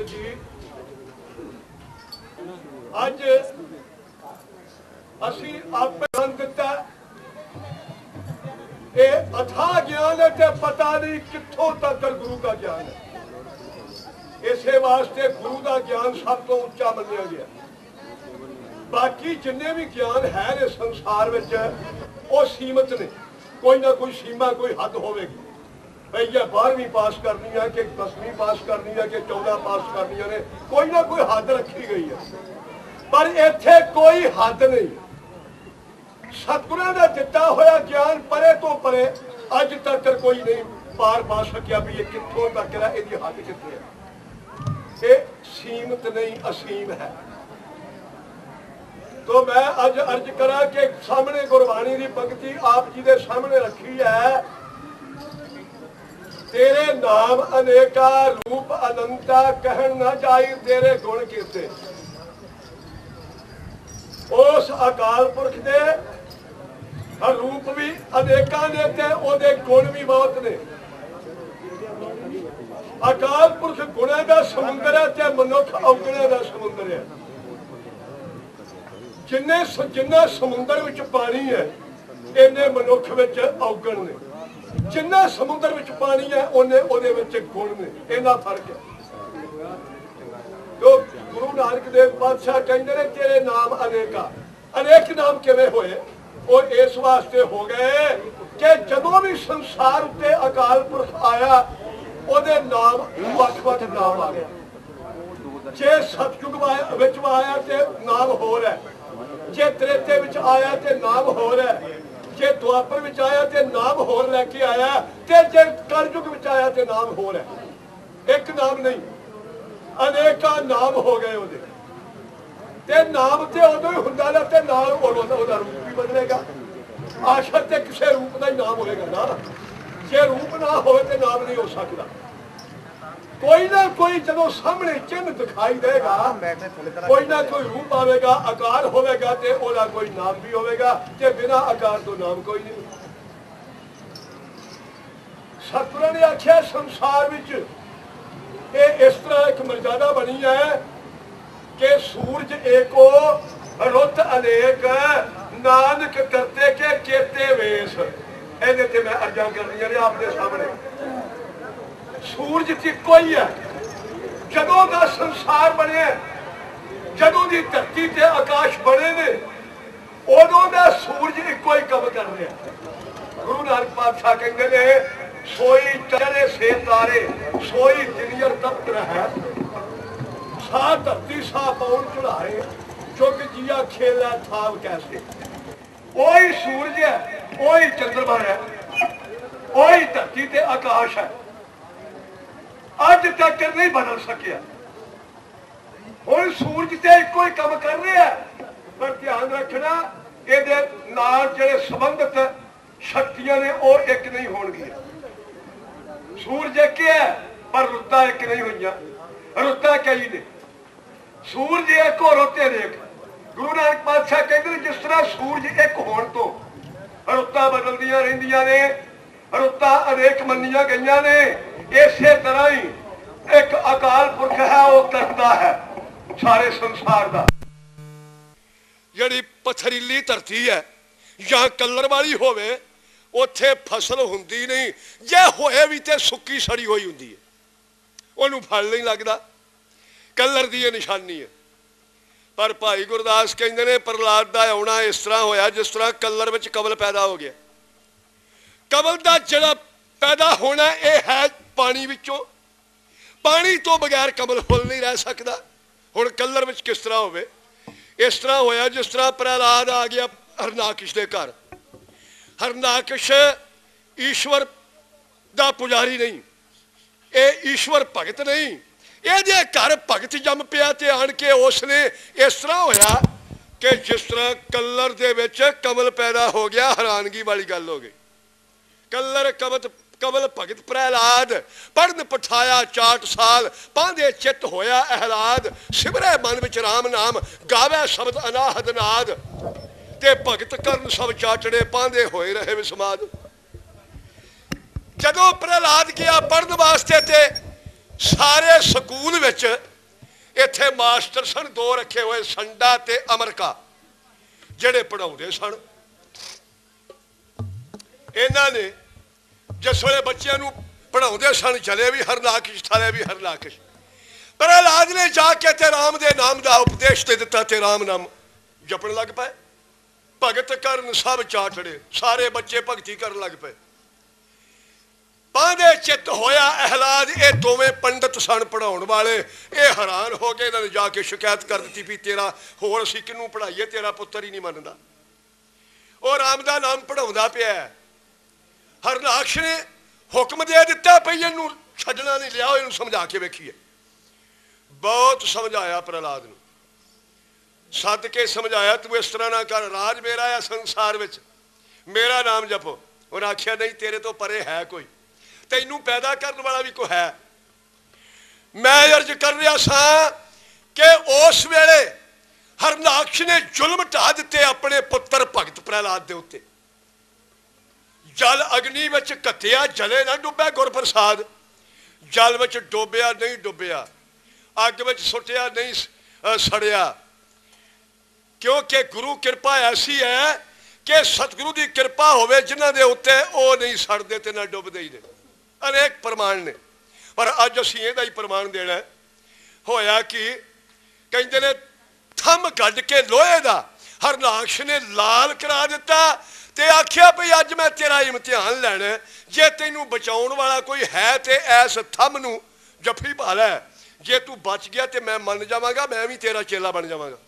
जी अज असी आपे ज्ञान दिता ये अथाह ज्ञान है ते पता नहीं कित्थों तक गुरु का ज्ञान है। इसे वास्ते गुरु का ज्ञान सब तो उच्चा मनिया गया। बाकी जिन्ने भी ज्ञान है ने संसार में वो सीमित ने, कोई ना कोई सीमा कोई हद होगी। भाई ये 12वीं पास करनी है कि 10वीं पास करनी है कि 14 पास करनी है, कोई ना कोई हद रखी गई है। पर इत्थे कोई हद नहीं। सतगुरां दा दिता होया ज्ञान परे तो परे अज तक कोई नहीं पार पा सकिया भी ये कित्थों तक है, इसकी हद कित्थे है। ये सीमित नहीं असीम है। तो मैं अज अर्ज करा कि सामने गुरबाणी की पंक्ति आप जी के सामने रखी है। तेरे नाम अनेका रूप अनंता कहन न जाई तेरे गुण कीते। उस अकाल पुरख दे रूप भी अनेका ने ते ओदे गुण भी बहुत ने। अकाल पुरख गुणा का समुंदर है ते मनुख औगणे का समुंदर है। जिन्ना समुंदर विच पानी है इन्ने मनुख विच औगण ने, जिन्ना समुंदर विच पानी है उन्ने ओदे विच गुण ने। इन्ना फर्क है। तो गुरु नानक देव पातशाह कहते हैं तेरे नाम अनेका। अनेक नाम किवें होए? वो इस वास्ते हो गए कि जदों भी संसार उत्ते अकाल पुरख आया ओदे नाम वख-वख नाम आ गए। जे सतयुग विच आया ते नाम होर है, जे त्रेते विच आया ते नाम होर है, जे द्वापर विच आया ते नाम होर लैके आया, ते जे कलयुग विच आया ते नाम होर है। एक नाम नहीं, अनेका नाम हो गए ओदे। ते नाम ते उदों ही हुंदा ना ते नाल ओदा रूप भी बदलेगा। आखिर ते किसी रूप का ही नाम होएगा ना। जे रूप ना होए ते नाम नहीं हो सकता। कोई ना कोई जदों सामने चिन्ह दिखाई देगा, कोई ना कोई रूप आवेगा, आकार होवेगा ते ओदा कोई नाम भी होवेगा। ते बिना आकार तो नाम कोई नहीं। सतगुरां ने आख्या संसार विच ये इस तरह एक मर्यादा बनी है कि सूरज एको रुत अनेक नानक करते के केते वेश। इहदे ते मैं अर्जां करनियां ने आपके सामने। सूरज इक्को ही है। जदों का संसार बने, जदों की धरती ते आकाश बने ने, उदों का सूरज इक्को ही काम कर रहा। गुरु नानक पातशाह कहते ने सोई चढ़े से तारे सोई दिनियर तप्त है। सा धरती सा पौन चढ़ाए चुग जिया खेला थाव कैसे। वही सूरज है, वही चंद्रमा है, वही धरती ते आकाश है। अज तक नहीं बदल सकिया। हुण सूरज ते इक्को ही काम कर रहा है। पर ध्यान रखना इहदे नाल जिहड़े संबंधित शक्तियां ने वो एक नहीं होणगियां। सूरज एक है पर रुत्तां एक नहीं हुईयां। रुत्तां कई ने, सूरज एक हो रुत्त अनेक। गुरु नानक पातशाह कहते जिस तरह सूरज एक होण तो रुत्तां बदलदियां रहिंदियां ने, रुत्तां अनेक मन्नियां गईयां ने, इसे तरह ही एक अकाल पुरख है वो करता है सारे संसार का। जिहड़ी पथरीली धरती है या कलर वाली होवे उत्थे फसल हुंदी नहीं, जे होए भी ते सुक्की सड़ी हुई हुंदी है, उहनूं फल नहीं लगदा। कलर दी निशानी है। पर भाई गुरदास कहंदे ने प्रहलाद दा आउणा इस तरह होया जिस तरह कलर विच कमल पैदा हो गया। कमल दा जिहड़ा पैदा होना यह है पानी विचों। पानी तो बगैर कमल फुल नहीं रह सकता। हुण कलर विच किस तरह होवे? इस तरह होया जिस तरह प्रहलाद आ गया हरनाकश के घर। हरनाकश ईश्वर दा पुजारी नहीं, ये ईश्वर भगत नहीं, ये घर भगत जम पिया ते आन के उसने इस तरह होया कि जिस तरह कलर दे विच कमल पैदा हो गया। हैरानगी वाली गल हो गई। कलर कमल भगत प्रहलाद पढ़न पठाया 4 साल पांदे चित होया अहलाद। सिमरे मन विच राम नाम गावे शब्द अनाहद नाद ते भगत करन सब चाचड़े पांदे होए रहे विस्माद। जदों प्रहलाद गया पढ़न वास्ते ते सारे स्कूल विच इत्थे मास्टर सन दो रखे हुए संडा ते अमरका जेड़े पढ़ाउंदे सन। इन्हां ने जिस वेले बच्चों नूं पढ़ाउंदे सन चले भी हरनाकश थले भी हरनाकश। प्रहलाद ने जाके ते राम दे नाम का उपदेश दे दिता ते राम नाम जपन लग पाए। भगत करन सब चाटड़े सारे बच्चे भगती करन लग पे। पांदे चित होया अहलाद ये दोवें पंडित सन पढ़ाउण वाले। ये हैरान हो गए इन्होंने जाके शिकायत कर दी भी तेरा होर असीं किनूं पढ़ाईए तेरा पुत्तर ही नहीं मनदा। वो राम का नाम पढ़ाउंदा पिया। हरनाकश ने हुक्म दे दिता भई इहनूं छड्डना नहीं, लियाओ इहनूं समझा के वेखीए। बहुत समझाया प्रहलाद नूं, सद के समझाया तू इस तरह ना कर, राज मेरा है संसार विच, मेरा नाम जपो। उन्हें आख्या नहीं तेरे तो परे है कोई, तैनू पैदा करने वाला भी कोई है। मैं अर्ज कर रहा सा कि उस वेले हरनाकश ने जुल्म ढा दिते अपने पुत्र भगत प्रहलाद दे उत्ते। जल अग्नि विच घत्तिया जले ना डुब्बे गुरप्रसाद, जल विच डुब्बिया नहीं डुब्बिया, अग विच सुटिया नहीं सड़िया। क्योंकि गुरु कृपा ऐसी है कि सतगुरु की कृपा होवे जिन्हां दे उत्ते ओ नहीं सड़दे ते ना डुबदे ही ने। अनेक प्रमाण ने पर अज असीं इहदा ही प्रमाण देना है। होया कि कहंदे ने थम कढ के लोहे दा हरनाकश ने लाल करा दिता ते आख्या भई अज मैं तेरा इम्तिहान लैना, जे तैनू बचाउण वाला कोई है ते ऐस थम नूं जफी पा लै, जे तू बच गया तो मैं मन जावांगा, मैं भी तेरा चेला बन जावांगा।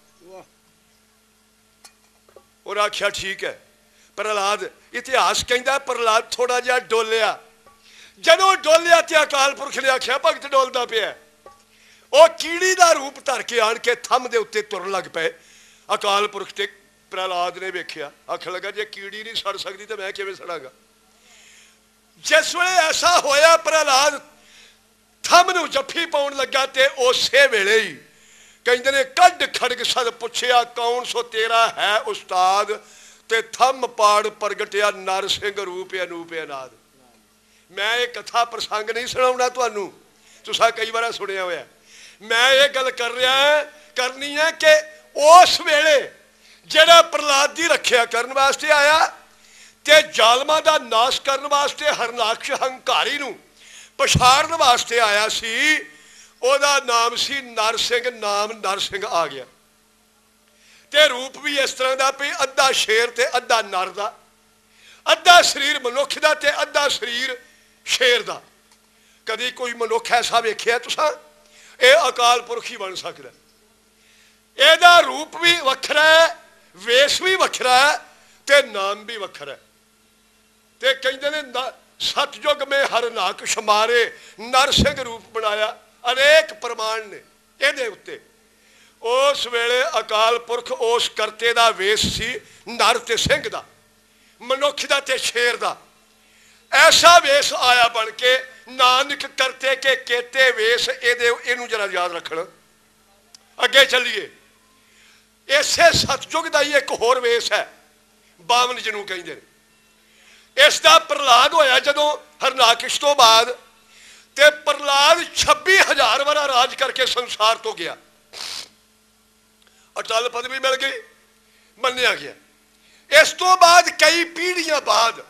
और आख्या ठीक है। प्रहलाद इतिहास कहता प्रहलाद थोड़ा जिहा डोलिया, जदों डोलिया तो अकाल पुरख ने आख्या भगत डोलदा पिया। वो कीड़ी का रूप धर के आन के थम दे उत्ते तुरन लग पे। अकाल पुरख ते प्रहलाद ने वेख्या, आखन लगा जे कीड़ी नहीं सड़ सकती तो मैं किवें सड़ांगा। जिस वेले ऐसा होया प्रहलाद थम नूं जफी पाउण लगा ते उसे वेले ही कहंदे ने कढ खड़ग सद पुछया कौन सो तेरा है उस्ताद, ते थम पाड़ प्रगटिया नर सिंह रूप अनूप अनाद। मैं ये कथा प्रसंग नहीं सुनाउणा तुहानू, तुसां कई बार सुनिया होया। मैं ये गल कर रहा करनी है कि उस वेले जिहड़ा प्रहलाद दी रखिया करन वास्ते आया ते जालमां दा नाश करन वास्ते हरनाकश हंकारी नूं पछाड़न वास्ते आया सी, ओदा नाम सी नरसिंह। नाम नरसिंह आ गया ते रूप भी इस तरह का भी अद्धा शेर ते अद्धा नर दा, अद्धा शरीर मनुख दा ते अद्धा शरीर शेर दा। कदी कोई मनुख ऐसा वेखिया तुसां? ये अकाल पुरख ही बन सकदा। एदा रूप भी वखरा है, वेश भी वखरा है ते नाम भी वखरा है। ते कहंदे ने सतयुग में हरनाकश मारे नरसिंह रूप बनाया। अनेक प्रमाण ने इहदे उत्ते। उस वेले अकाल पुरख उस करते दा वेश सी नर ते सिंह दा, मनुख दा ते शेर दा। ऐसा वेश आया बन के नानक करते के केते वेश। इहनूं जरा याद रखना। अगे चलिए, इसे सतयुग का ही एक होर वेश है, बावन जिन्हों कहते हैं। इसका प्रहलाद होया जदों हरनाकश तो बाद, ते प्रहलाद 26,000 वारा राज करके संसार तो गया। अटल पदवी मिल गई, मन्निया गया। इस तो बाद कई पीढ़ियां बाद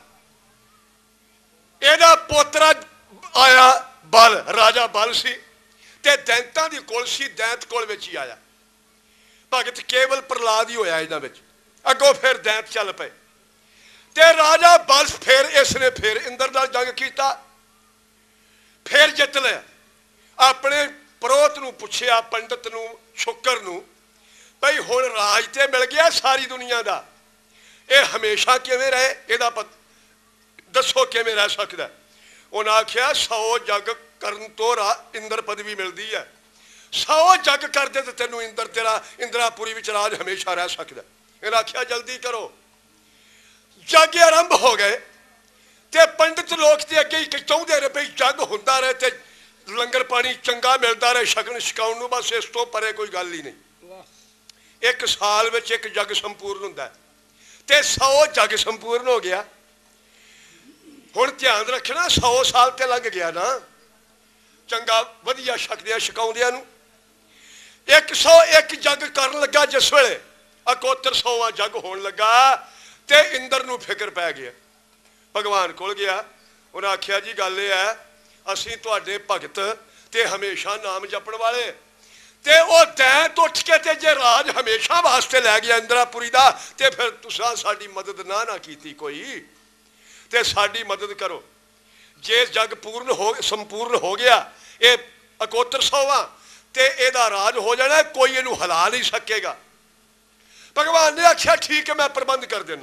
एदा पोतरा आया बल, राजा बल सी ते दैंतां दी कुल सी, दैंत कुल विच ही आया। भगत केवल प्रहलाद ही होया इन्हां विच। अगों फिर दैंत चल पे ते राजा बल फिर इसने फिर इंद्र नाल जंग कीता, फिर जित लिया। अपने परोत नूं पुछया, पंडित नूं, शुकर नूं, भाई हुण राज ते मिल गया सारी दुनिया का, ये हमेशा किवें रहे, इहदा दसो किवें रह सकदा। उन्हें आख्या 100 जग करन तो इंद्र पदवी मिलती है, 100 जग कर दे तो तेनों इंद्र तेरा इंद्रापुरी विच राज हमेशा रह सकता। इन्हें आख्या जल्दी करो। जग आरंभ हो गए ते पंडित लोग तो अगे ही चाहते रहे भाई जग होंदा रहे ते लंगर पानी चंगा मिलता रहे, छकन छकाउण नूं, बस इस तो परे कोई गल ही नहीं। एक साल विच एक जग संपूर्ण हुंदा ते 100 जग संपूर्ण हो गया। हुण ध्यान रखना, 100 साल ते लग गया ना चंगा वधिया छकदियां छकाउंदियां नूं। 101 जग कर लगा जिस वेले 7100वां जग होने लगा तो इंद्र नूं फिक्र पै गया। भगवान कोल गया, उन्हें आख्या जी गल यह है असीं तुहाडे भगत ते हमेशा नाम जपण वाले ते वो दैत उठ के ते जे राज हमेशा वास्ते लै गया इंद्रापुरी दा ते फिर तुसां साडी मदद ना कीती कोई ते साडी मदद करो। जे जग पूर्ण हो संपूर्ण हो गया ये 7100वां ते एदा राज हो जाना, कोई इनू हिला नहीं सकेगा। भगवान ने आख्या ठीक है मैं प्रबंध कर देना।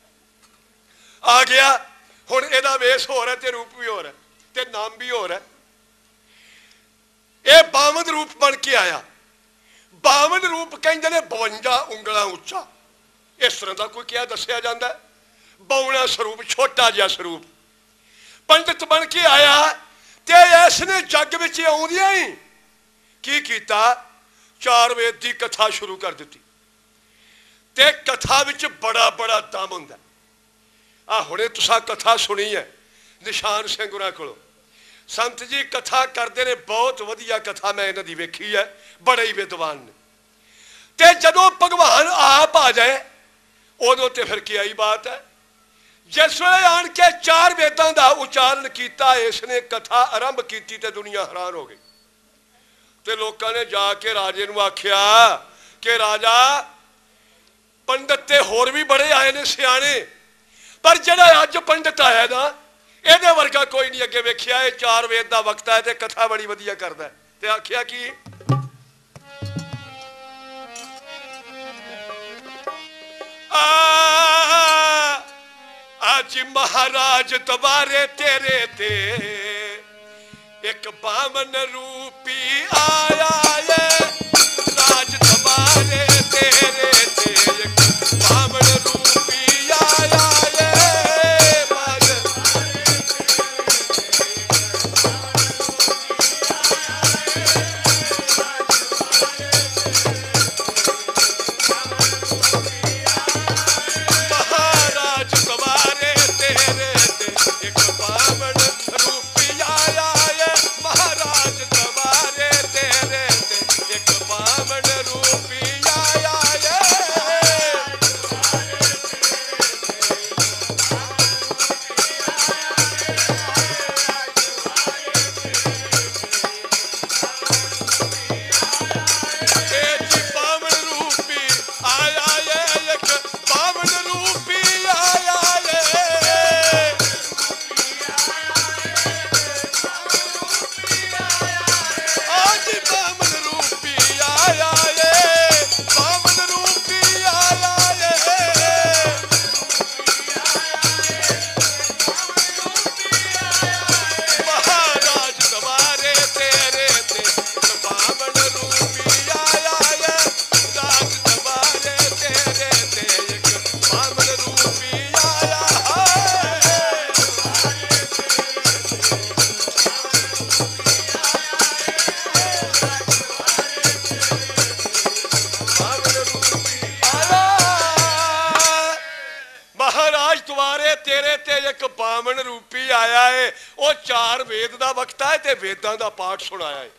आ गया हुण एदा वेश हो रहा है, रूप भी हो रहा है ते नाम भी हो रहा है। ये 52 रूप बन के आया। 52 रूप कहते हैं 52 उंगलों उच्चा, इस तरह का कोई क्या दसिया जाता है। 52 स्वरूप, छोटा जिहा स्वरूप पंडित बन के आया ते इसने जग विच आउंदियां ही की कीता, 4 वेद की कथा शुरू कर दी। ते कथा विच बड़ा बड़ा दम हुंदा। आ हुणे तुसां कथा सुनी है निशान सिंह होरां कोलों, संत जी कथा करते ने, बहुत वधिया कथा मैं इन्हां दी वेखी है, बड़े ही विद्वान ने। ते जदों भगवान आप आ जाए उदों ते फिर क्या ही बात है। जिस वेले आन के 4 वेदां दा उच्चारण किया, इसने कथा आरंभ की ते दुनिया हैरान हो गई। ते लोकां ने जाके राजे नूं आख्या कि राजा पंडित ते होर भी बड़े आए ने सियाणे, पर जिहड़ा अज पंडित आया ना इहदे वर्गा कोई नहीं अगे वेखिया। 4 वेद का वक्ता है ते कथा बड़ी वधिया करदा है। ते आख्या कि आज महाराज तबारे तेरे ते एक 52 रूपी आया है, राज तबारे तेरे ते एक 52 रूपी आया है। वेदां दा पाठ सुनाया है,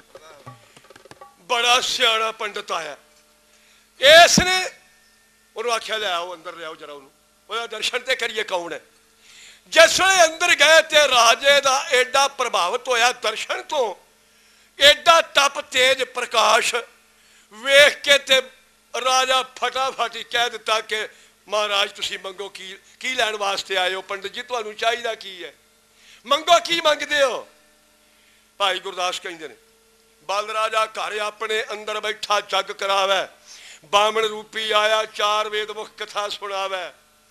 बड़ा सियाना पंडित आया। इसने उन्होंने आख्या ले आओ अंदर ले आओ जरा, उन्होंने दर्शन ते करिए कौन है। जिस वे अंदर गए तो राजे का एडा प्रभावित होया दर्शन तो, एडा तप तेज प्रकाश वेख के ते राजा फटाफट ही कह दिता कि महाराज तुसी मंगो की लैन वास्ते आए हो। पंडित जी तुहानू चाहिदा की है, मंगो की मंगदे हो। भाई गुरदास कहते हैं बल राजा घर अपने अंदर बैठा जग करावे, 52 रूपी आया 4 वेद मुख कथा सुनावे।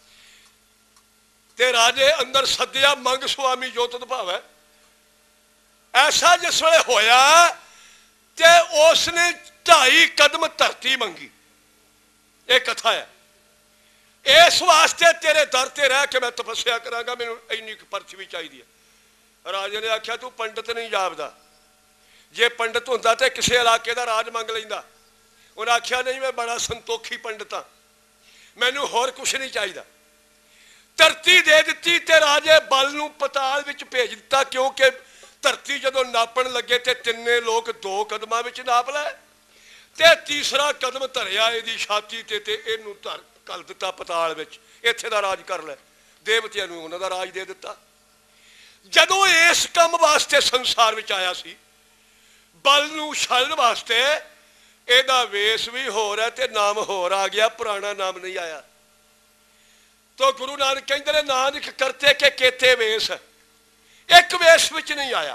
ते राजे अंदर सद्या मंग स्वामी जो तुद भावे। ऐसा जिस वे होया ते उसने 2.5 कदम धरती मंगी। ये कथा है, इस वास्ते तेरे दर ते रह के मैं तपस्या करांगा, मैनू इन्नी परच भी चाहिए। राजे ने आख्या तू पंडित नहीं जापदा, जे पंडित होंदा तो किसी इलाके का राज मंग लैंदा। उन्हें आख्या नहीं मैं बड़ा संतोखी पंडित हाँ, मैनू होर कुछ नहीं चाहिए। धरती दे दी ते राजे बल नूं पताल विच भेज दिता, क्योंकि धरती जदों नापण लगे तो 3 लोग 2 कदमां विच नाप लै ते तीसरा कदम धरिया इहदी छाती ते इहनूं धर घल दिता पताल विच, इत्थे दा राज कर लै। देवतियां नूं उन्हां दा राज दे दिता। जदों इस काम वास्ते संसार विच आया सी, बल नूं छालण वास्ते, इहदा वेश भी होर है ते नाम होर आ गया, पुराना नाम नहीं आया। तो गुरु नानक कहते ने नानक करते के केते वेश, एक वेश विच नहीं आया।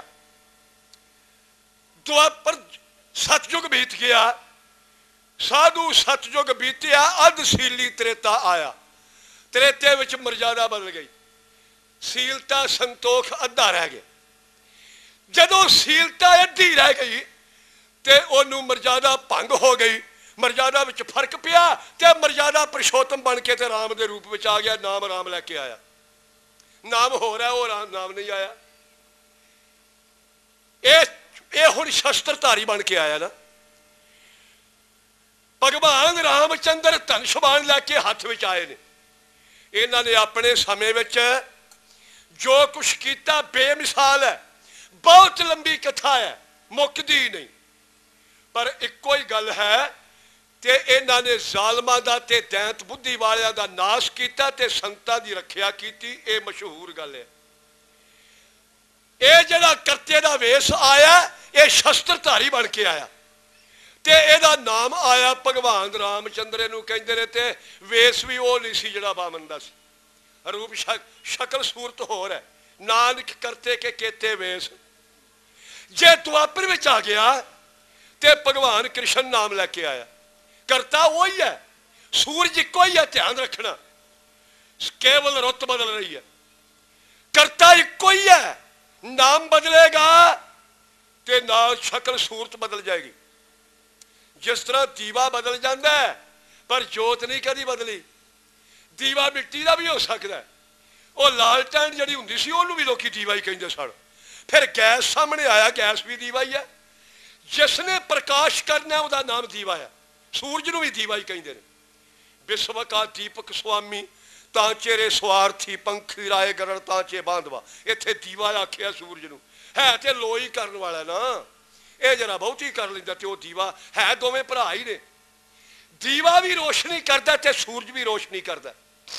द्वापर सतयुग बीत गया, साधु सतयुग बीतिया, अधशीली त्रेता आया। त्रेते विच मर्यादा बदल गई, सीलता संतोख अद्धा रह गया। जदों सीलता अद्धी रह गई ते ओनू मर्यादा भंग हो गई, मर्यादा विच फर्क पिया ते मर्यादा पुरुषोत्तम बन के ते राम दे रूप विच आ गया। नाम राम लैके आया, नाम हो रहा वो राम नाम नहीं आया। ये हुण शस्त्रधारी बन के आया ना। भगवान रामचंद्र धनुष बाण लैके हाथ विच आए ने। इन्हां ने अपने समय विच जो कुछ किया बेमिसाल है, बहुत लंबी कथा है, मुकदी नहीं। पर इक्को ही गल है ते इन्हां ने जालमां दा ते दैंत बुद्धि वालियां दा नाश किया ते संतां दी रखिया कीती। ये मशहूर गल है। ये जिहड़ा करते दा वेश आया, ये शस्त्रधारी बन के आया ते इहदा नाम आया भगवान रामचंद्र। इहनूं कहंदे ने ते वेश भी वो नहीं सी जिहड़ा वामन दा सी, रूप शक्ल सूरत होर है। नानक करते के केते वेश। जे द्वापर विच आ गया ते भगवान कृष्ण नाम लैके आया। करता वही है, सूरज इको ही है, ध्यान रखना, केवल रुत बदल रही है। करता इको ही है, नाम बदलेगा ते नाल शक्ल सूरत बदल जाएगी। जिस तरह दीवा बदल जाता है पर जोत नहीं कभी बदली। दीवा मिट्टी का भी हो सकता है, वो लालटेन जी होंगी सी भी लोग दीवा ही कहते सन। फिर गैस सामने आया, गैस भी दीवा ही है। जिसने प्रकाश करना उसका नाम दीवा है। सूरज नूं भी दीवा ही कहते हैं। विश्व का दीपक स्वामी तांचे रे स्वार्थी, पंखी राय गरण तांचे बांधवा। इत्थे दीवा आखिया सूरज नूं, है तो लोई करने वाला ना, ये जरा बहुत ही कर लेंदा ते वो दीवा है। दोवें भरा ही ने। दीवा भी रोशनी करता ते सूरज भी रोशनी करता।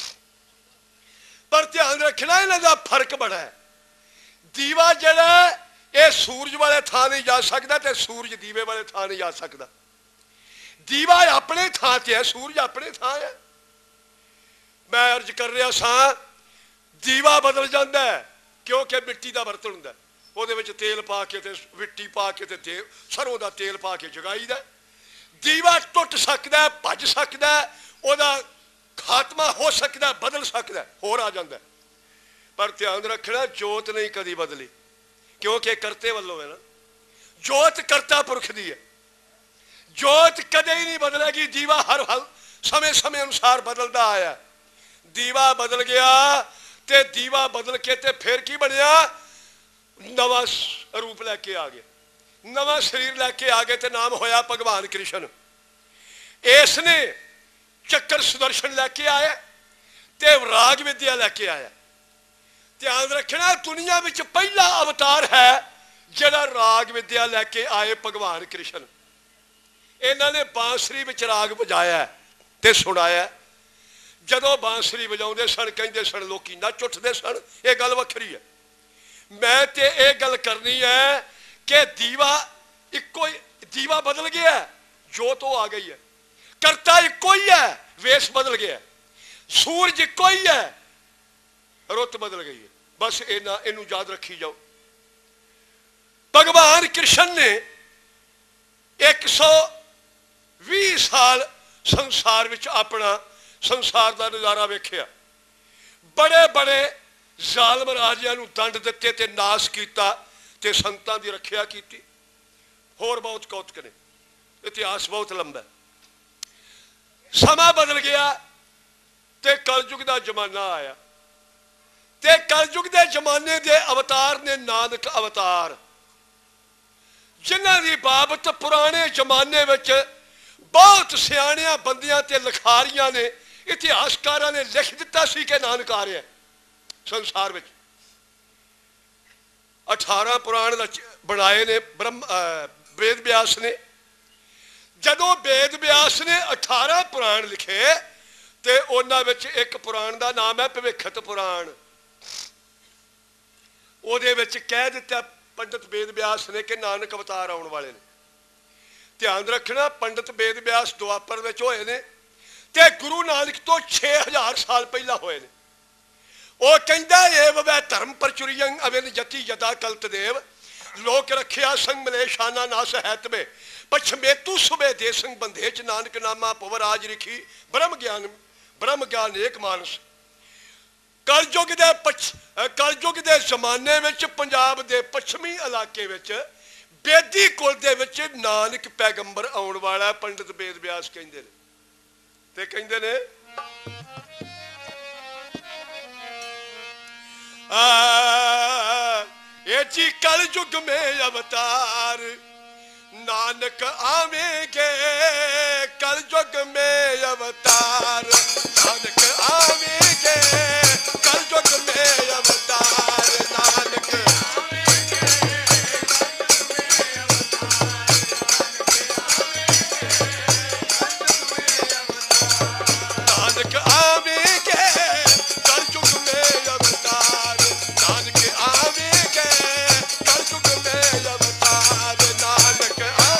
पर ध्यान रखना इन्हां दा फर्क बड़ा है। दीवा जिहड़ा ये सूरज वाले थां नहीं जा सकता ते सूरज दीवे वाले थां नहीं जा सकता। दीवा अपने थां ते है, सूरज अपने थां है। मैं अर्ज कर रहा सा, दीवा बदल जाता है क्योंकि मिट्टी का बर्तन होंदा, ਉਹਦੇ ਵਿੱਚ तेल पा के ते मिट्टी पा के ते सरों का तेल पा के जगाईदा। दीवा टुट सकता है, भज सकता है, ਉਹਦਾ खात्मा हो सकता है, बदल सकता है, होर आ जाता है। पर ध्यान रखना जोत नहीं कभी बदली, क्योंकि करते वालों है ना। जोत करता पुरख दी है, जोत कदे ही नहीं बदलेगी। दीवा हर समय समय अनुसार बदलता आया। दीवा बदल गया ते दीवा बदल के ते फिर की बनया, नवा रूप लैके आ गया, नवा शरीर लैके आ गए ते नाम होया भगवान कृष्ण। इसने चक्कर सुदर्शन लैके आया ते राग विद्या लैके आया। ध्यान रखना दुनिया में पहला अवतार है जिहड़ा राग विद्या लैके आए भगवान कृष्ण। इन्हों ने बांसुरी में राग बजाया ते सुनाया। जदों बांसुरी बजाते सन कहते सन लोग नच उठते सन, ये गल वखरी है। मैं ते ये गल करनी है कि दीवा इको ही, दीवा बदल गया, जोत तो आ गई है। करता इको ही है, वेश बदल गया। सूरज इको ही है, रुत बदल गई है। बस इनू याद रखी जाओ। भगवान कृष्ण ने 120 साल संसार विच अपना संसार का नज़ारा वेख्या। बड़े बड़े जालम राजियां नूं दंड दिते ते नाश किया ते संतां दी रखिया की। होर बहुत कौतक ने, इतिहास बहुत लंबा है। समा बदल गया ते कलयुग का जमाना आया ते कलयुग के जमाने के अवतार ने नानक अवतार, जिन्हां दी बाबत पुराने जमाने विच बहुत सियाणियां बंदियां ते लिखारियां ने, इतिहासकारां ने लिख दिता सी कि नानक आ रहा है संसार में। 18 पुराण बनाए ने ब्रह्म वेद व्यास ने। जदों पुराण लिखे ते उन्हां विच एक पुराण का नाम है भविखत पुराण। उहदे विच कह दिता पंडित वेद व्यास ने कि नानक अवतार आने वाले ने। ध्यान रखना, पंडित वेद व्यास दुआपर विच होए ने ते गुरु नानक तो 6000 साल पहला होए ने। वो कहंदा एव वै धर्म प्रचुरियं अविन जति यदा कलत देव लोक रखिया संग मले शाना नास हैत में पछमेतु सुबे देसंग बंधेच नानक नामा पवराज रिखी ब्रह्म ज्ञान एक मानस। कलयुग दे जमाने विच पंजाब दे पश्चिमी इलाके विच बेदी कुल दे विच नानक पैगंबर आउण वाला पंडित वेद व्यास कहंदे ने ते कहंदे ने ये जी कलयुग में अवतार नानक आवेंगे, कलयुग में अवतार नानक आवेंगे, कलयुग में अवतार नानक नानक आवेंगे, कलयुग में अवतार नानक आवेंगे, कलयुग में अवतार नानक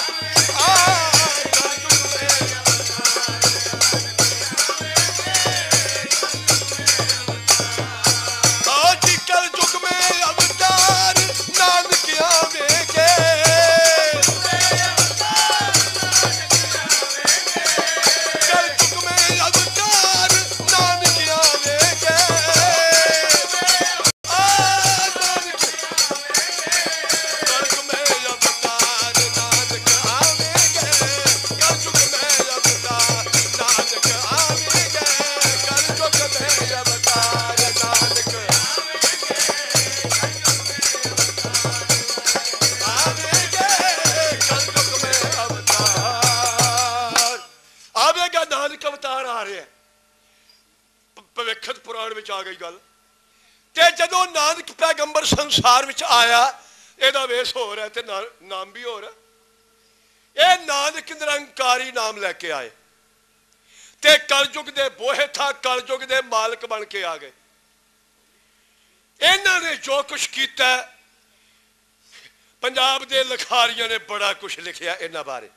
भविखत पुराण में आ गई गल। ते जदों नानक पैगंबर संसार में आया एदा वेश हो रहा है नाम भी हो रहा। ये नानक निरंकारी नाम लैके आए ते कलयुग दे बोहे था कलयुग दे मालिक बन के आ गए। इन्हां ने जो कुछ किया पंजाब दे लिखारियां ने बड़ा कुछ लिखिया इन्हां बारे।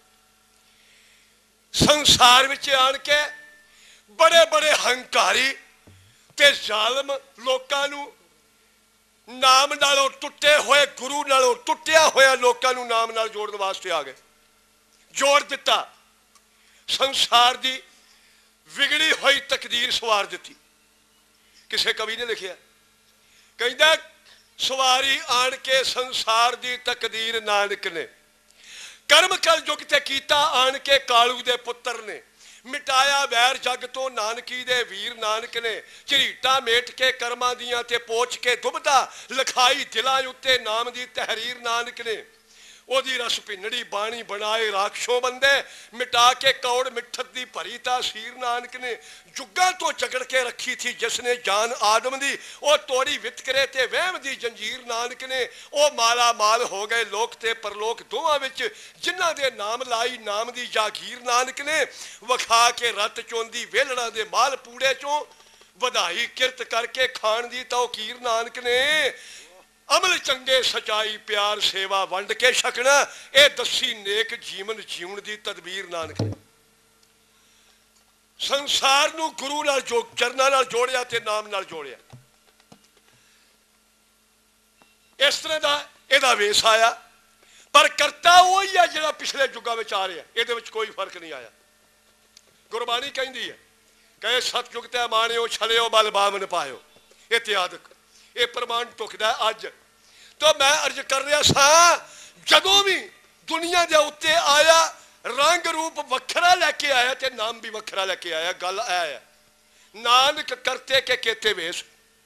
संसार में आन के बड़े बड़े हंकारी ते जालम लोकां नूं नाम नालों टुटे हुए गुरु नालों टुटिया होया लोकां नूं नाम नाल जोड़न वास्ते आ गए। जोड़ दिता, संसार दी विगड़ी हुई तकदीर सवार दी। किसी कवि ने लिखिया कहंदा सवारी आन के संसार दी तकदीर नानक ने कर्म कलयुग ते कीता आन के कालू दे पुत्र ने मिटाया वैर जग तो नानकी दे वीर नानक ने झरीटा मेट के कर्मां दियां ते पोच के दुबदा लिखाई दिलां उत्ते नाम दी तहरीर नानक ने ओदी रस भिंडड़ी बाणी बनाए राक्षों बंदे मिटा के कौड़ मिठत दी भरी तासीर नानक ने जुगा तो जगड़ के रखी थी जिसने जान आदम दी ओ तोड़ी वितकरे ते वहम दी जंजीर नानक ने ओ माला माल हो गए लोक ते परलोक दोवां विच जिन्हां दे नाम लाई नाम दी जागीर नानक ने वखा के रत चोंदी वेलड़ा दे माल पूड़े चों वधाई किरत करके खाण दी तौकीर नानक ने अमल चंगे सचाई प्यार सेवा वंड के छकना ए दसी नेक जीवन जीवन की तदबीर नानक ने संसार नूं गुरु नाल जो चरना नाल जोड़िया ते नाम नाल जोड़िया। इस तरह का इहदा वेश आया पर करता वही है जिहड़ा पिछले युगां विच आ रहा। इहदे विच कोई फर्क नहीं आया। गुरबाणी कहंदी है कहे सतयुग ते माणियो छलियो बल बावन पायो इत्यादक ये प्रमाण टुकदा अज। तो मैं अर्ज कर रहा सा जदों भी दुनिया के उत्ते आया रंग रूप वखरा लैके आया ते नाम भी वखरा लैके आया। गल है नानक करते के केते वेश।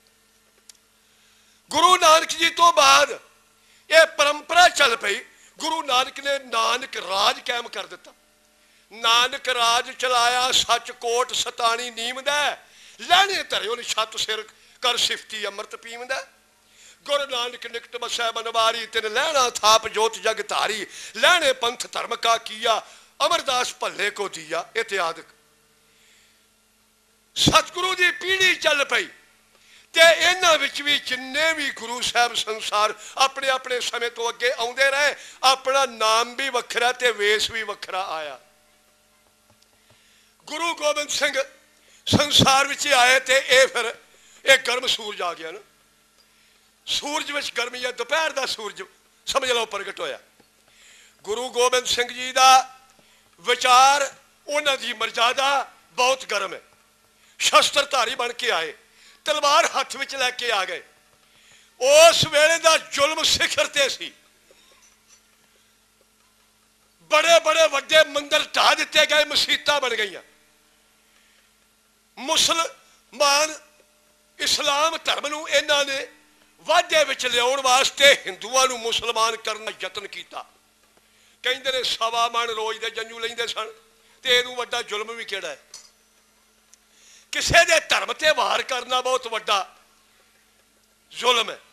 गुरु नानक जी तो बाद ये परंपरा चल पई। गुरु नानक ने नानक राज कायम कर दिता। नानक राज चलाया सच कोट सतानी नीमद लैने धरे उन्हें छत सिर कर सिफती अमृत पीवद। गुरु नानक निकट बसै बनवारी तिन लैना थाप जोत जग धारी लैने पंथ धर्म का किया अमरदास भल्ले को दिया इत्यादि। सतगुरु की पीढ़ी चल पई ते इन्हां विच भी जिन्ने भी गुरु साहब संसार अपने अपने समय तो अगे आउंदे रहे, अपना नाम भी वखरा ते वेश भी वखरा आया। गुरु गोबिंद सिंह संसार विच आए ते फिर एक गर्म सूरज आ गया ना, सूरज विच गर्मी है, दोपहर का सूरज समझ लो प्रगट होया। गुरु गोबिंद सिंह जी का विचार, उन्हां दी मर्यादा बहुत गर्म है। शस्त्रधारी बन के आए, तलवार हाथ में लैके आ गए। उस वेले का जुल्म शिखर ते सी, बड़े बड़े वड्डे मंदिर ढा दिते गए, मसीतां बन गई। मुसलमान इस्लाम धर्म नूं इन्हां ने वाधे विच लियाउण वास्ते हिंदुआं नूं मुसलमान करन दा यतन कीता। कहंदे ने 1.25 मन रोज दे जंजू लैंदे सन, ते इहनूं वड्डा जुल्म भी किहड़ा है। किसी दे धर्म ते वार करना बहुत वड्डा जुल्म है।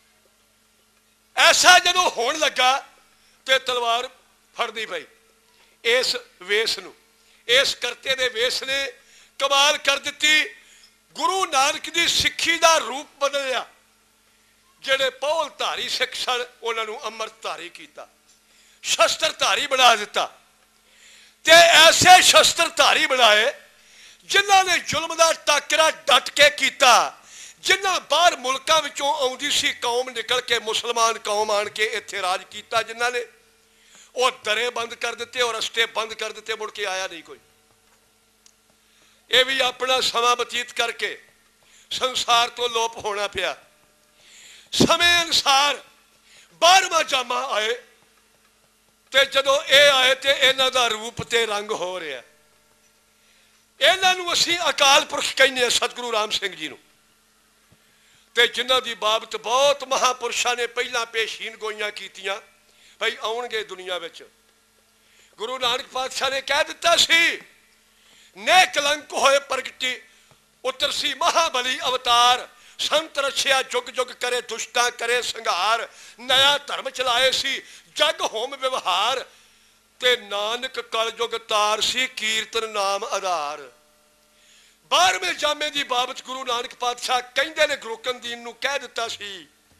ऐसा जदों होण लगा ते तलवार फड़नी पई। इस वेश नूं, इस करते दे वेश ने कमाल कर दिती। गुरु नानक दी सिੱਖੀ ਦਾ रूप बदलिया। ਜਿਹੜੇ ਪੌਲ ਧਾਰੀ ਸਿੱਖ ਸਨ ਉਹਨਾਂ ਨੂੰ ਅੰਮ੍ਰਿਤਧਾਰੀ ਕੀਤਾ, ਸ਼ਸਤਰਧਾਰੀ ਬਣਾ ਦਿੱਤਾ। ਤੇ ਐਸੇ ਸ਼ਸਤਰਧਾਰੀ ਬਣਾਏ ਜਿਨ੍ਹਾਂ ਨੇ ਜ਼ੁਲਮ ਦਾ ਟਾਕਰਾ ਡਟ ਕੇ ਕੀਤਾ। ਜਿਨ੍ਹਾਂ ਬਾਹਰ ਮੁਲਕਾਂ ਵਿੱਚੋਂ ਆਉਂਦੀ ਸੀ ਕੌਮ ਨਿਕਲ ਕੇ, ਮੁਸਲਮਾਨ ਕੌਮ ਆਣ ਕੇ ਇੱਥੇ ਰਾਜ ਕੀਤਾ, ਜਿਨ੍ਹਾਂ ਨੇ ਉਹ ਦਰੇ ਬੰਦ ਕਰ ਦਿੱਤੇ ਔਰ ਰਸਤੇ ਬੰਦ ਕਰ ਦਿੱਤੇ, ਮੁੜ ਕੇ ਆਇਆ ਨਹੀਂ ਕੋਈ। ਇਹ ਵੀ ਆਪਣਾ ਸਮਾਂ ਬਤੀਤ ਕਰਕੇ ਸੰਸਾਰ ਤੋਂ ਲੋਪ ਹੋਣਾ ਪਿਆ। समय अनुसार 12वां जामा आए, ते जदों ये आए तो इन्हां दा रूप ते रंग हो रहा। इन्हां नूं असीं अकाल पुरख कहने, सतगुरु राम सिंह जी नूं, ते जिन्हां दी बाबत बहुत महापुरुषां ने पहलां पेशीन गोईयां कीतियां भाई आउणगे दुनिया विच। गुरु नानक पातशाह ने कह दिता सी, ने कलंक होए प्रगटी उतरसी महाबली अवतार, संत रछिया जुग जुग करे दुष्टा करे संघार। नया धर्म चलाए सी जग होम व्यवहार, ते नानक कल जुग तार सी कीर्तन नाम आधार। 12वें जामे की बाबत गुरु नानक पातशाह कहंदे ने गुरकनदीन नूं कह दिता सी,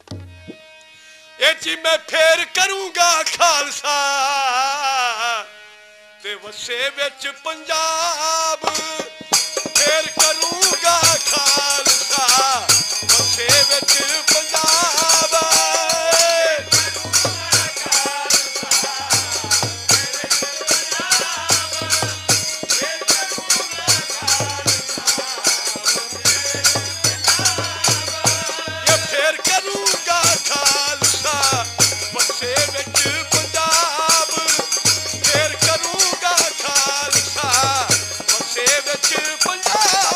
ए जी मैं फेर करूंगा खालसा ते वसे विच पंजाब, फेर करूंगा खालसा वसे विच पंजाब। ये फेर करूंगा खालसा वसे विच पंजाब, फेर करूंगा खालसा वसे विच पंजाब।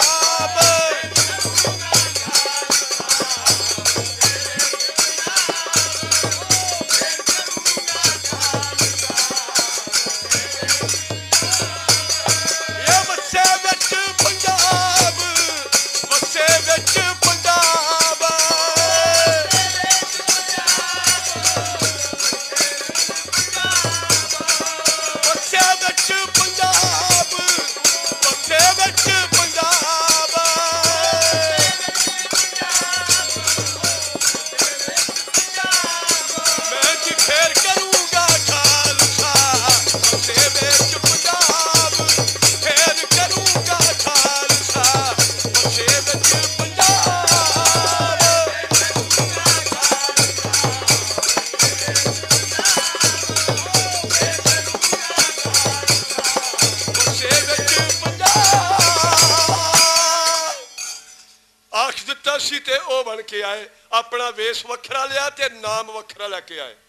बन के आए, अपना वेश वखरा लिया ते नाम वखरा लैके आए।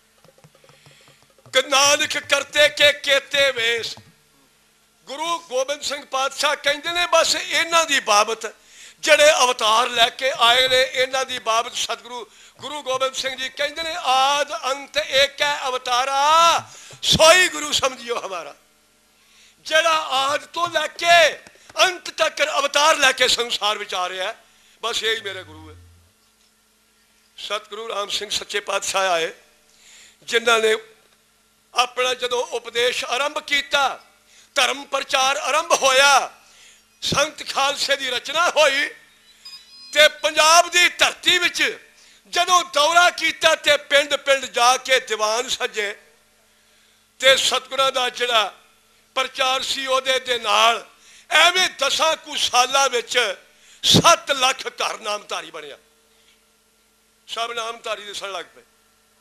नानक करते के केते वेश। गुरु गोबिंद सिंह पातशाह कहते ने बस इन्हां दी बाबत जड़े अवतार लैके आए ने, इन्हां दी बाबत सतगुरु गुरु गोबिंद सिंह जी कहते ने आद अंत एक है अवतारा, सोई गुरु समझियो हमारा। जड़ा आद तो लैके अंत तक अवतार लैके संसार विच आ रहा है, बस यही मेरे गुरु है। सतगुरु राम सिंह सच्चे पातशाह आए, जिन्हों ने अपना जदों उपदेश आरंभ किया, धर्म प्रचार आरंभ होया, संत खालसे की रचना हुई ते पंजाब की धरती विच जदों दौरा किया ते पिंड पिंड जाके दीवान सजे ते सतगुरां दा जिहड़ा प्रचार सी ओहदे दे नाल एवें 10 कुछ सालां विच 7 लाख घर नामधारी बनिया। सब नामधारी दिसन लग पे।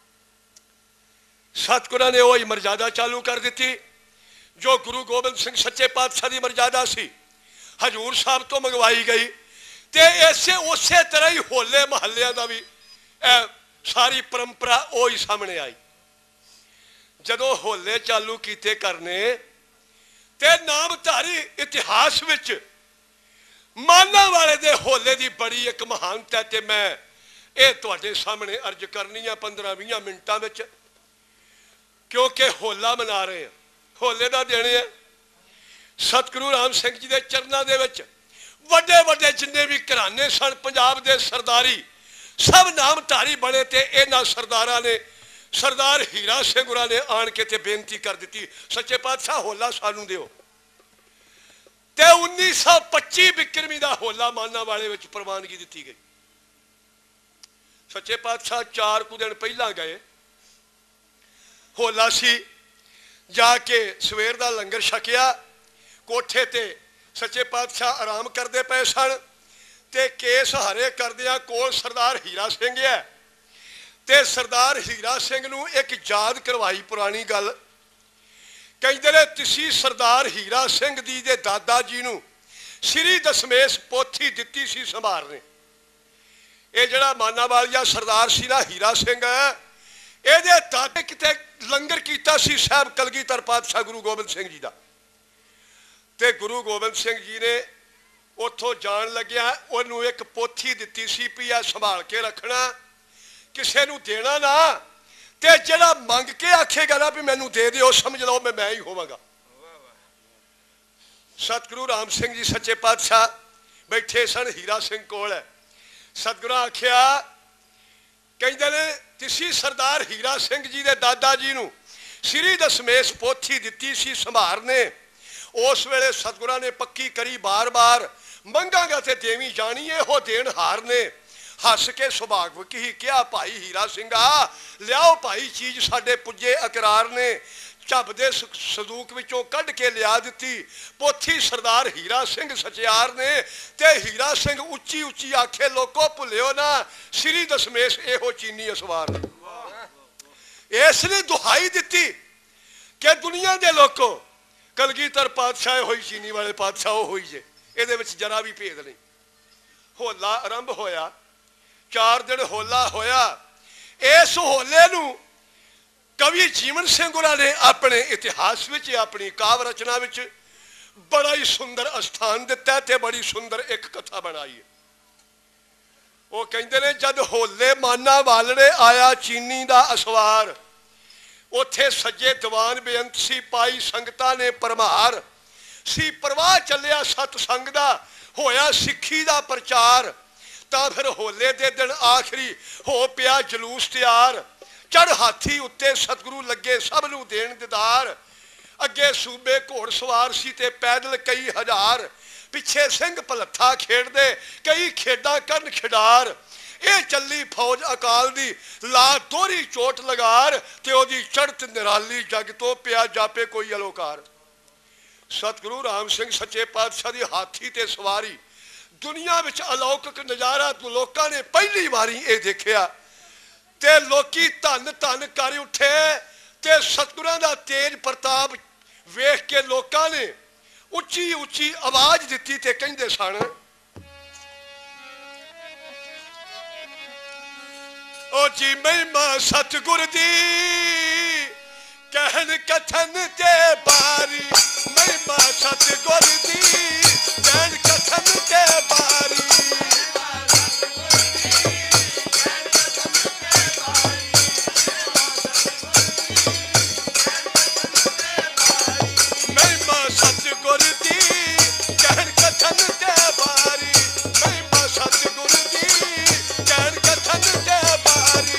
सतगुरां ने वही मर्यादा चालू कर दी जो गुरु गोबिंद सिंह सच्चे पातशाह की मर्यादा सी हजूर साहब तो मंगवाई गई। ते ऐसे उस तरह ही होले महल्लियां दा भी सारी परंपरा वही सामने आई। जदों होले चालू किते करने ते नामधारी इतिहास विच माना वाले दे होले दी बड़ी एक महानता ते मैं ये तुहाडे सामने अर्ज करनी है 15-20 मिनटां विच, क्योंकि होला मना रहे हैं, होले दा दिन है। सतगुरु राम सिंह जी के चरणों के विच वड्डे वड्डे जिन्ने भी घराने सन पंजाब के सरदारी सब नामधारी बने ते इन्हां सरदारां ने सरदार हीरा सिंह गुरा ने आन के ते बेनती कर दी सच्चे पातशाह होला सानू दिओ। ते 1925 बिक्रमी का होला माना वाले विच प्रवानगी दी गई। सच्चे पातशाह 4 कुछ दिन पहला गए होला सी जाके सवेर का लंगर छकिया कोठे ते सच्चे पातशाह आराम करते पे सन ते केस हरे करदिया कोल सरदार हीरा सिंह है ते सरदार हीरा सिंह नूं एक याद करवाई पुरानी गल। कहते ने तुसी सरदार हीरा सिंह दी दे दादा जी नूं श्री दशमेश पोथी दिती सी संभालने। ये जड़ा माना वालिया सरदार सी ना हीरा सिंह ये दादे किते लंगर कीता सी साहब कलगीधर पातशाह गुरु गोबिंद सिंह जी का। ते गुरु गोबिंद सिंह जी ने उतों जान लग्या उन्होंने एक पोथी दी सी भी आ संभाल के रखना किसी नूं देना ना ते जड़ा मंग के आखेगा ना भी मैनू दे दिओ समझ लो मैं ही होवांगा। सतगुरु राम सिंह जी सच्चे पातशाह बैठे सन हीरा सिंह कोल है। सतगुरु आख्या कहते ने तुसी सरदार हीरा सिंह जी के दादा जी नूं श्री दशमेश पोथी दिती सी संभारने। उस वेले सतगुरां ने पक्की करी बार बार मंगांगा ते देवी जानी हो देन हार ने हस के सुभाग की क्या भाई हीरा सिंघा लियाओ भाई चीज साडे पुजे अकरार ने। झब दे संदूक विचों कढ़ के लिया दी पोथी सरदार हीरा सिंह सचियार ने ते हीरा सिंह उच्ची उच्ची आखे लोको भुलियो ना श्री दशमेश एहो चीनी असवार। इसने दुहाई दी कि दुनिया के लोगों कलगीधर पातशाह होई चीनी वाले पातशाह होई जे ये जरा भी भेद नहीं। होला आरंभ होया 4 दिन होला होया। इस होले नूं कवि जीवन सिंह गुरा ने अपने इतिहास विच अपनी काव्य रचना विच बड़ा ही सुंदर स्थान दिता है ते बड़ी सुंदर एक कथा बनाई है। वो कहते ने जद होले माना वालड़े आया चीनी दा असवार उथे सज्जे दीवान बेअंत सी पाई संगतां ने परमार सी परवाह चलिया सतसंग दा होया सिक्खी दा प्रचार। तां फिर होले दे दिन आखिरी हो पिया जलूस तैयार चढ़ हाथी उत्ते सतगुरु लगे सब नूं देण दिदार। अगे सूबे घोड़ सवार सी ते पैदल कई हजार पिछे सिंह भलत्था खेड़दे कई खेडां करन खिडार। ये चली फौज अकाल दी ला दोहरी चोट लगार ते ओदी चढ़त निराली जग तो पिया जापे कोई अलोकार। सतगुरु राम सिंह सच्चे पातशाह दी हाथी ते सवारी दुनिया विच अलौकिक नज़ारा लोकां ने पहली बारी ये देखिया ते लोकी धन धन कर उठे ते सतगुरां दा तेज प्रताप वेख के लोकां ने उच्ची उच्ची आवाज दिती ते कहंदे सन ओ जी महिमा सतगुर दी कहन कथन ते बारी महिमा सतगुर दी कहन कथन ते बारी। महिमा सतगुर दी कहन कथन ते बारी महिमा सतगुर दी कहन कथन ते बारी।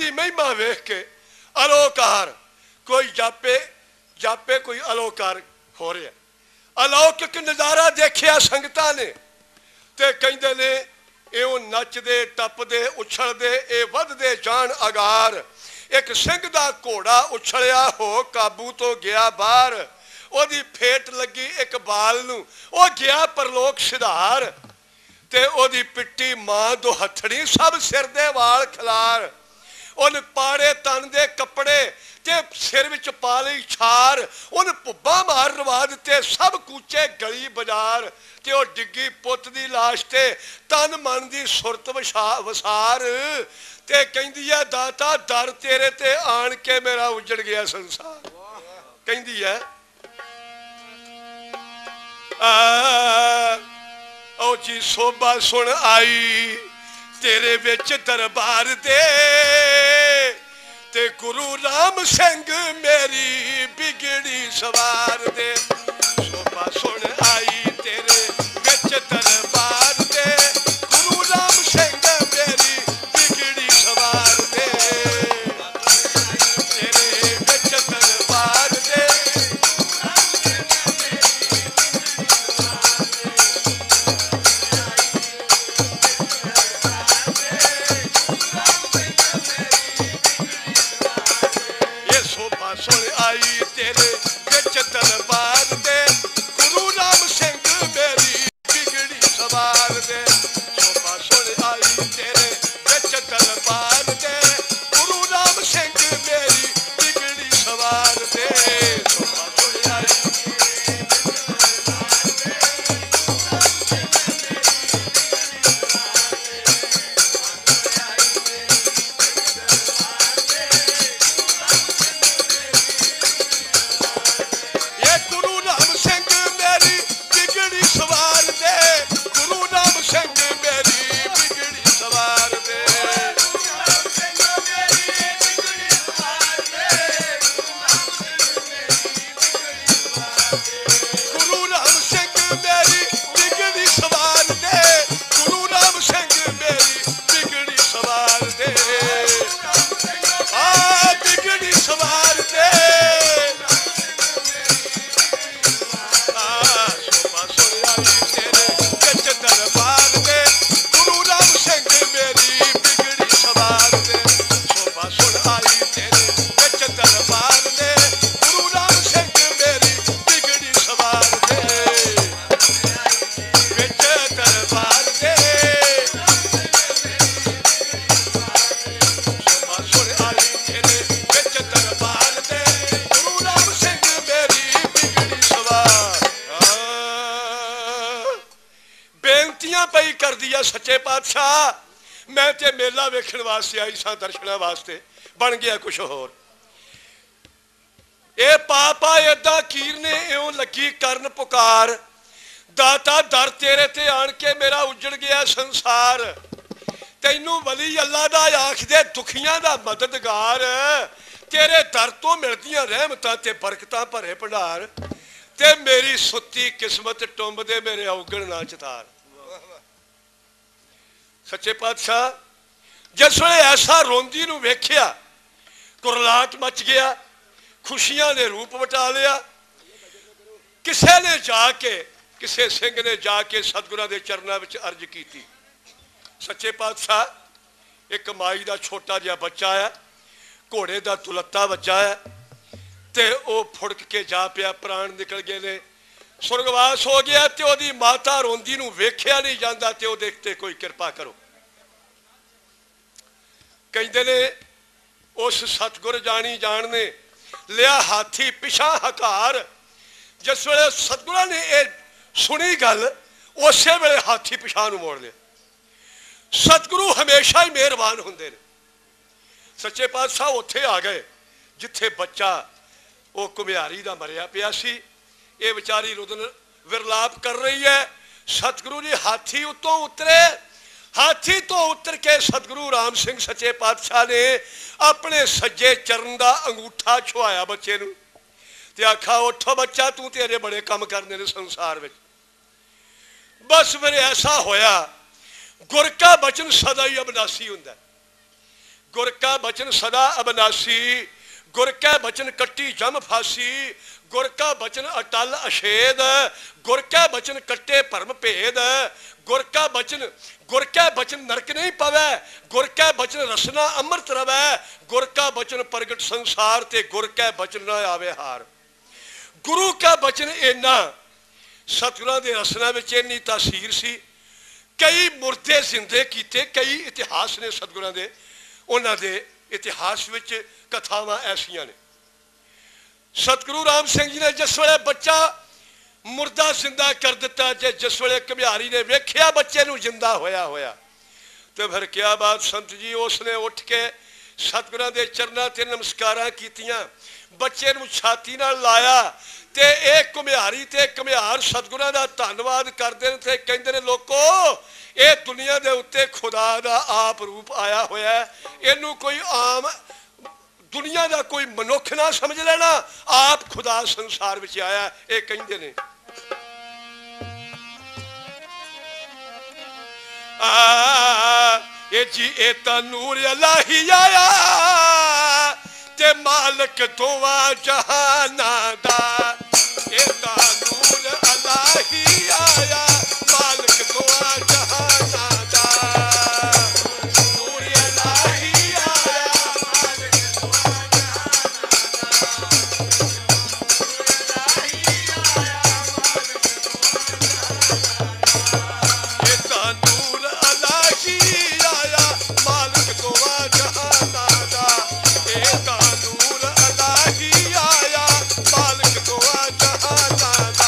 ओदी महिमा वेख के अलोकार कोई जापे जापे कोई अलोकार हो रहा अलौकिक नज़ारा देखिया संगतां ने ते कहंदे ने इउं नचदे टपदे उछलदे ए वधदे जाण अगार एक सिंह दा घोड़ा उछलिया हो काबू तो गया बाहर ओदी फेट लगी एक बाल नूं ओ गया परलोक सिधार ते ओदी पिट्टी मां दो हथड़ी सब सिर दे वाल खिलार उन पाड़े तन दे कपड़े ते सिर विच पा लई छार उन भुब्बा मार रवा दिते सब कूचे गली बाजार ते ओ डिग्गी पुत दी लाश ते तन मन दी सुरत वसार ते कहंदी है दाता दर तेरे ते आन के मेरा उजड़ गया संसार कहंदी है ओ जी सोभा सुन आई तेरे विच दरबार दे ते गुरु राम सिंह मेरी बिगड़ी सवार दे शोभा सुन आई तेरे विच दरबार दे गुरु राम सिंह मेरी बिगड़ी सवार दे तेरे विच दरबार दे सुन आई तेरे विच दरबार दे गुरु राम सिंह मेरी बिगड़ी सवार दे शोभा सुन आई तेरे विच दरबार दे गुरु राम सिंह मेरी बिगड़ी सवार दे शोभा सुन आई सच्चे पातशाह मैं ते मेला वेखण वास्ते आई सा दर्शना वास्ते बन गया कुछ होर ए पापा एदा कीर ने इउं लगी करन पुकार दाता दर तेरे ते आन के मेरा उजड़ गया संसार तैनू वली अल्लाह दा आखदे दुखियां दा मददगार तेरे दर तो मिलदियां रहमतां ते बरकतां भरे भंडार ते मेरी सुत्ती किस्मत टुंब दे मेरे औगण ना चितार सच्चे पातशाह जिस वे ऐसा रोंदी नूं वेख्या कुरलाट मच गया खुशियां ने रूप वटा लिया किसे ने जाके किसे सिंह ने जाके सतगुरां दे चरनां विच अर्ज की सच्चे पातशाह एक माई दा छोटा जिहा बच्चा है घोड़े दा तुलत्ता बच्चा है ते ओ फुड़क के जा पिया प्राण निकल गए ने सुरगवास हो गया ते ओदी माता रोंदी नूं वेख्या नहीं जांदा ते ओदे ते कोई कृपा करो कहंदे ने उस सतगुर जानी जान ने लिया हाथी पिछा हकार जिस वेले सतगुरां ने ये सुनी गल उस वेले हाथी पिछा नूं मोड़ लिया सतगुरु हमेशा ही मेहरबान हुंदे ने सच्चे पातशाह उत्थे आ गए जिथे बच्चा वो घुमियारी दा मरिया पिया सी ये बेचारी रुदन विरलाप कर रही है सतगुरु जी हाथी उतों उतरे हाथी तो उतर के सतगुरु राम सिंह सच्चे पातशाह ने अपने सज्जे चरण का अंगूठा छुआया बच्चे नूं ते आखा उठो बच्चा तू तेरे बड़े काम करने ने संसार में बस फिर ऐसा होया गुर का बचन सदा ही अविनाशी हुंदा गुर का बचन सदा अबनासी, गुर कै बचन कट्टी जम फासी, गुर का बचन अटल अशेद, गुर कै बचन कट्टे भरम भेद, गुर का बचन नरक नहीं पवै, गुर कै बचन रसना अमृत रवै, गुर का बचन प्रगट संसार ते गुर कै बचन ना आवे हार। गुरु का बचन इन्ना सतगुरां दे रसना विच इन्नी तासीर सी, कई मुर्दे जिंदे कीते, कई इतिहास ने सतगुरां दे, उन्हां दे इतिहास विच कथावां ऐसियां ने। सतगुरु राम सिंह जी ने जिस वेले बच्चा मुर्दा जिंदा कर दिता, जिस वेले घमियारी ने वेख्या बच्चे नूं जिंदा होया होया, तो फिर क्या बात संत जी, उसने उठ के सतगुरां दे चरनां ते नमस्कारां कीतियां, बच्चे नूं छाती नाल लाया, ते एक घमियारी ते घमियार सतगुरां दा धन्नवाद करदे ने ते कहंदे ने लोको ये दुनिया दे उत्ते खुदा दा आप रूप आया होया है, इनू कोई आम दुनिया दा कोई मनुख ना समझ लेना, आप खुदा संसार विच आया, ये कहंदे ने। ये जी ए तनूर अल्लाही आया ते मालिक दोवां जहानां दा, ए तनूर अल्लाही आया मालिक दोवां जहानां दा, नूर अल्लाही आया मालिक दोवां जहानां दा, ए तनूर अल्लाही आया मालिक दोवां जहानां दा,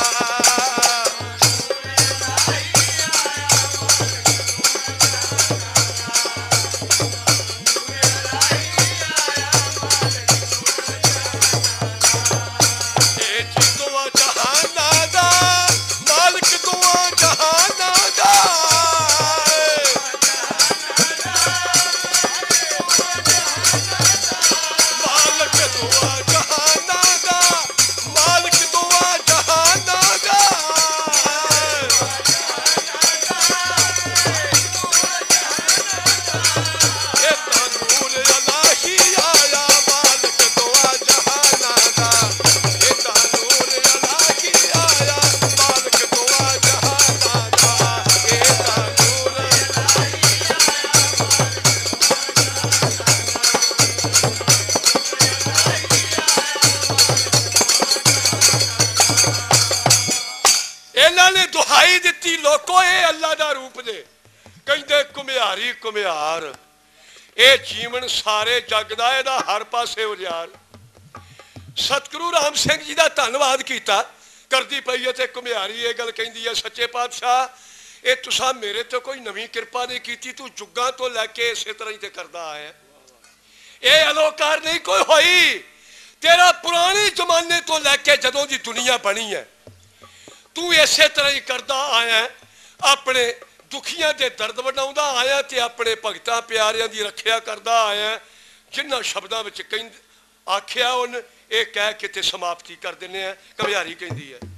घुमियारी घुमियार ये जीवन सारे जग दा इहदा हर पासे उजाड़। सतगुरु राम सिंह जी का धन्नवाद किया करती पई है, ते घुमियारी ये गल कहती है, सच्चे पातशाह ये तुसा मेरे तो कोई नवी कृपा नहीं की, तू जुगां तो लैके इस तरह ही तो करता आया, ये अलोकार नहीं कोई होई, तेरा पुराने जमाने तो लैके जदों की दुनिया बनी है तू इस तरह ही करता आया, अपने दुखियां के दर्द वडाउंदा आया ते अपने भगतां प्यारियां की रखिया करता आया। जिन्हां शब्दां विच आखिया उन ये कह के ते समाप्ति कर दिंदे आ। घमियारी कहंदी है,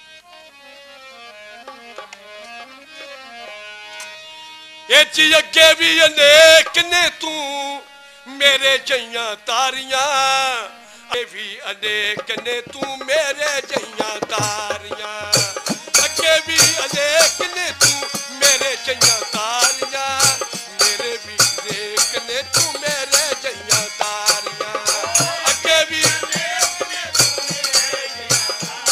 ये जी अगे भी अनेक ने तू मेरे जइयां तारियां, ये भी अनेक ने तू मेरे जइयां तारियां, अगे भी अनेक ने तू मेरे जइयां तारियां, मेरे भी अनेक ने तू मेरे जइयां तारियां, अगे भी अनेक ने तू मेरे जइयां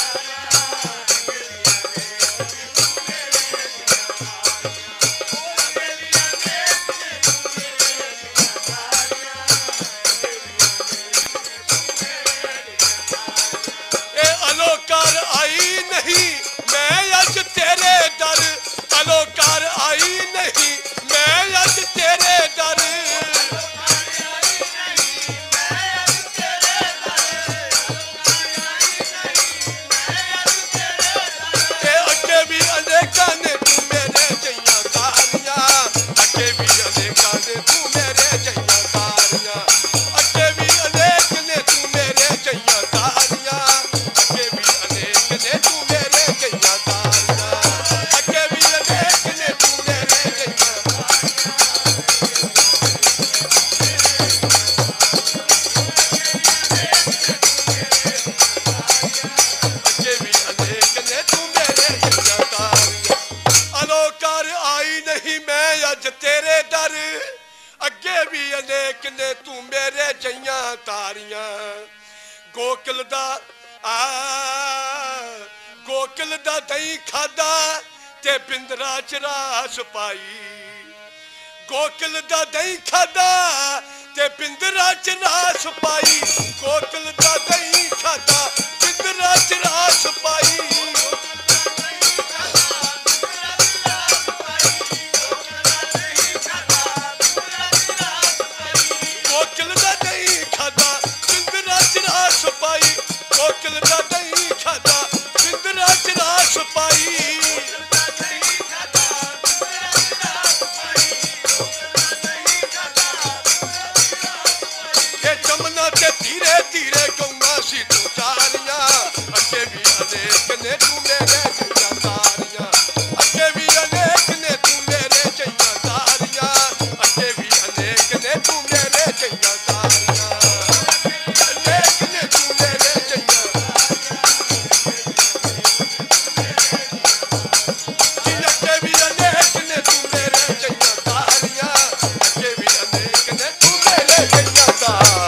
तारियां, अलोकार आई नहीं मैं अज तेरे डर, अलोकार आई नहीं मैं अज तेरे डर, अगे भी अनेका ने तू मेरे जइयां तारियां, अगे भी अनेका ने तू मेरे जइयां तारियां, अगे भी अनेक ने तू मेरे जइयां तारियां, अगे भी अनेक ने तू मेरे जइयां तारियां, अगे भी अनेक ने तू मेरे जइयां तारियां। अनेक ने तू मेरे जइयां तारियां गोकिल दा गोकिल दा दही खादा ते बिंदरा च रास पाई गोकिल दा दही खादा ते बिंदरा च रास पाई गोकिल दा दही खादा बिंदरा च रास पाई गोकिल दा दही खादा बिंदरा च रास पाई गोकिल दा दही खादा बिंदरा च रास पाई धीरे धीरे गौना सी तू तारियां अगे भी अनेक ने तू मेरे जइयां तारियां अगे भी अनेक ने तू मेरे जइयां तारियां अगे भी अनेक ने तू मेरे जइयां तारियां अनेक ने तू मेरे जइयां अगे भी अनेक ने तू मेरे जइयां तारियां अगे भी अनेक ने तू मेरे जइयां तारियां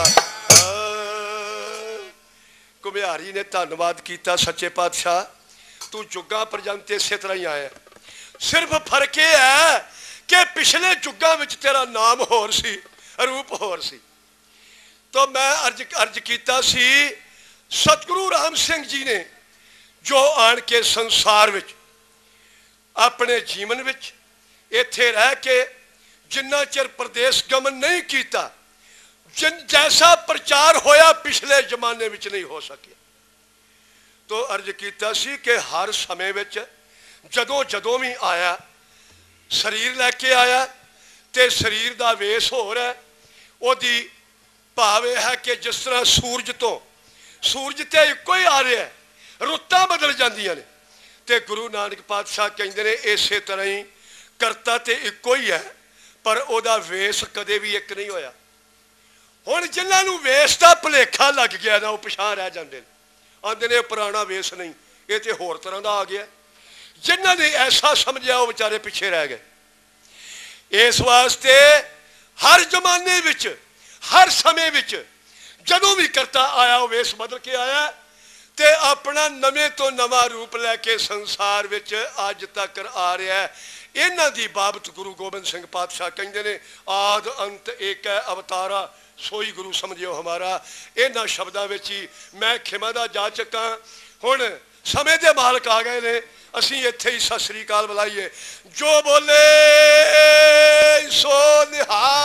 घुमियारी ने धन्नवाद किया सच्चे पातशाह तू जुगा प्रजंत इसे तरह ही आया सिर्फ फर्क यह है कि पिछले जुगा में तेरा नाम होर सी रूप होर सी तो मैं अर्ज किया सी सतगुरु राम सिंह जी ने जो आन के संसार विच अपने जीवन विच इत्थे रह के जिन्ना चिर प्रदेश गमन नहीं किया जैसा प्रचार होया पिछले जमाने में नहीं हो सके तो अर्ज किया सी कि हर समय विच जदों जदों भी आया शरीर लैके आया तो शरीर का वेश होर है ओदी भाव यह है कि जिस तरह सूरज तो एको ही आ रहा है रुत्तां बदल जांदियां ने ते गुरु नानक पातशाह कहते हैं इसे तरह ही करता तो एको ही है पर ओदा वेश कदे भी एक नहीं होया हुण जिन्होंने वेश का भुलेखा लग गया ना वो पिछां रह जाते हैं आंदे ने पुराना वेश नहीं ये तो होर तरह का आ गया जिन्होंने ऐसा समझा वो बेचारे पिछे रह गए इस वास्ते हर जमाने विच हर समय विच जदों भी करता आया वो वेश बदल के आया ते अपना नवे तो नवा रूप लैके संसार विच अज तक आ रहा है इन्हां दी बाबत गुरु गोबिंद सिंह पातशाह कहते हैं आद अंत एक है अवतारा सोई गुरु समझियो हमारा इन्हां शब्दों में ही मैं खिमा दा जाचक हाँ हुण समय के मालक आ गए ने असीं इत्थे ही सत श्री अकाल बुलाइए जो बोले सो निहाल